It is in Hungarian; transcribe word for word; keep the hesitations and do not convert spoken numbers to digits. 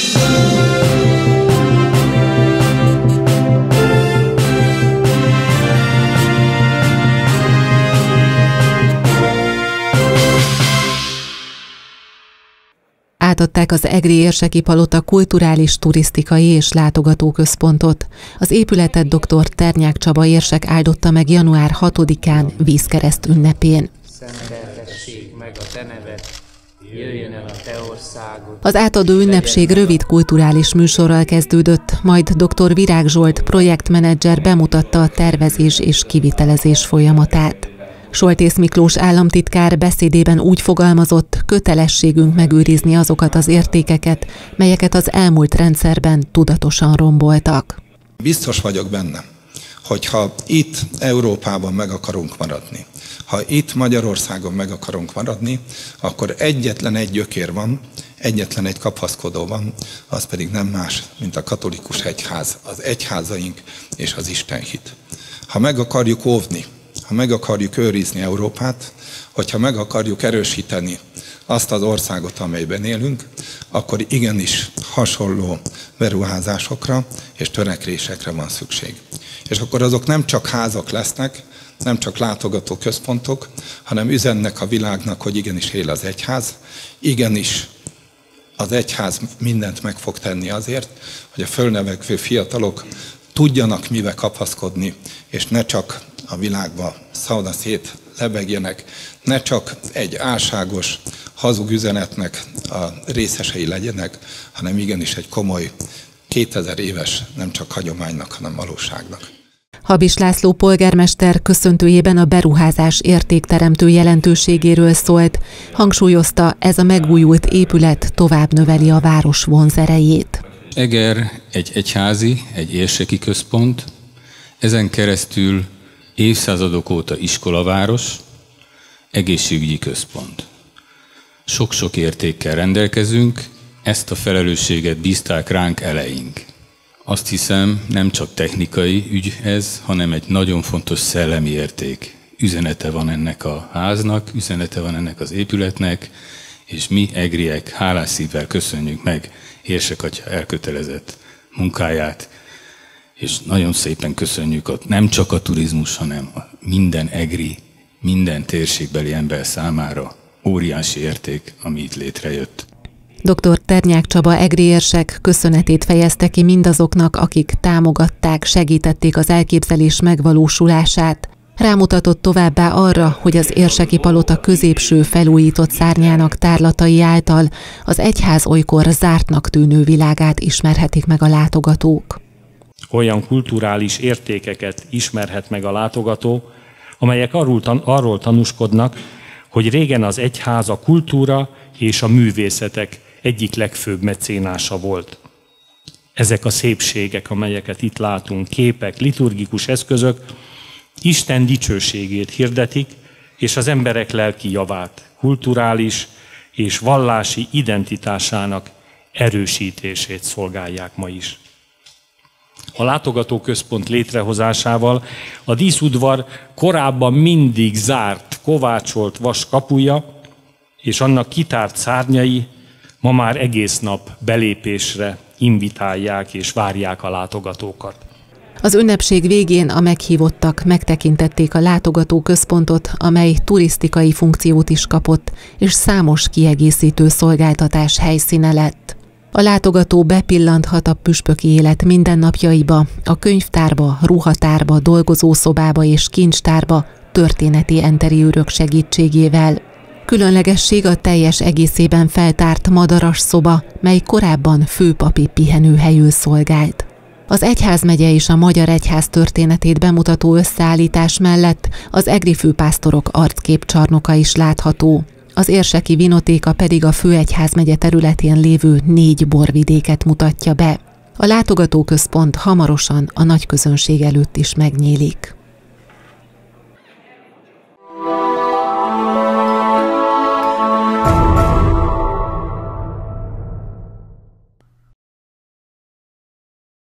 Átadták az egri érseki palota kulturális, turisztikai és látogatóközpontot. Az épületet dr. Ternyák Csaba érsek áldotta meg január hatodikán vízkereszt ünnepén. Szenteltessék meg a te neved, jöjjön el a te országod. Az átadó ünnepség rövid kulturális műsorral kezdődött, majd dr. Virág Zsolt projektmenedzser bemutatta a tervezés és kivitelezés folyamatát. Soltész Miklós államtitkár beszédében úgy fogalmazott, kötelességünk megőrizni azokat az értékeket, melyeket az elmúlt rendszerben tudatosan romboltak. Biztos vagyok benne, hogyha itt Európában meg akarunk maradni, ha itt Magyarországon meg akarunk maradni, akkor egyetlen egy gyökér van, egyetlen egy kapaszkodó van, az pedig nem más, mint a katolikus egyház, az egyházaink és az istenhit. Ha meg akarjuk óvni, ha meg akarjuk őrizni Európát, hogyha meg akarjuk erősíteni azt az országot, amelyben élünk, akkor igenis hasonló beruházásokra és törekvésekre van szükség. És akkor azok nem csak házak lesznek, nem csak látogatóközpontok, hanem üzennek a világnak, hogy igenis él az egyház, igenis az egyház mindent meg fog tenni azért, hogy a fölnövekvő fiatalok tudjanak mibe kapaszkodni, és ne csak a világba szauda szét lebegjenek, ne csak egy álságos, hazug üzenetnek a részesei legyenek, hanem igenis egy komoly, kétezer éves, nem csak hagyománynak, hanem valóságnak. Habis László polgármester köszöntőjében a beruházás értékteremtő jelentőségéről szólt, hangsúlyozta, ez a megújult épület tovább növeli a város vonzerejét. Eger egy egyházi, egy érseki központ, ezen keresztül évszázadok óta iskolaváros, egészségügyi központ. Sok-sok értékkel rendelkezünk, ezt a felelősséget bízták ránk eleink. Azt hiszem, nem csak technikai ügy ez, hanem egy nagyon fontos szellemi érték. Üzenete van ennek a háznak, üzenete van ennek az épületnek, és mi egriek hálás szívvel köszönjük meg érsek atya elkötelezett munkáját, és nagyon szépen köszönjük a, nem csak a turizmus, hanem a minden egri, minden térségbeli ember számára óriási érték, ami itt létrejött. dr. Ternyák Csaba egri érsek köszönetét fejezte ki mindazoknak, akik támogatták, segítették az elképzelés megvalósulását. Rámutatott továbbá arra, hogy az érseki palota középső felújított szárnyának tárlatai által az egyház olykor zártnak tűnő világát ismerhetik meg a látogatók. Olyan kulturális értékeket ismerhet meg a látogató, amelyek arról, tan- arról tanúskodnak, hogy régen az egyház a kultúra és a művészetek egyik legfőbb mecénása volt. Ezek a szépségek, amelyeket itt látunk, képek, liturgikus eszközök, Isten dicsőségét hirdetik, és az emberek lelki javát, kulturális és vallási identitásának erősítését szolgálják ma is. A látogatóközpont létrehozásával a díszudvar korábban mindig zárt, kovácsolt vas kapuja, és annak kitárt szárnyai ma már egész nap belépésre invitálják és várják a látogatókat. Az ünnepség végén a meghívottak megtekintették a látogatóközpontot, amely turisztikai funkciót is kapott, és számos kiegészítő szolgáltatás helyszíne lett. A látogató bepillanthat a püspöki élet mindennapjaiba, a könyvtárba, ruhatárba, dolgozószobába és kincstárba történeti enteriőrök segítségével. Különlegesség a teljes egészében feltárt madaras szoba, mely korábban főpapi pihenőhelyül szolgált. Az egyházmegye és a magyar egyház történetét bemutató összeállítás mellett az egri főpásztorok arcképcsarnoka is látható. Az érseki vinotéka pedig a főegyházmegye területén lévő négy borvidéket mutatja be. A látogatóközpont hamarosan a nagyközönség előtt is megnyílik.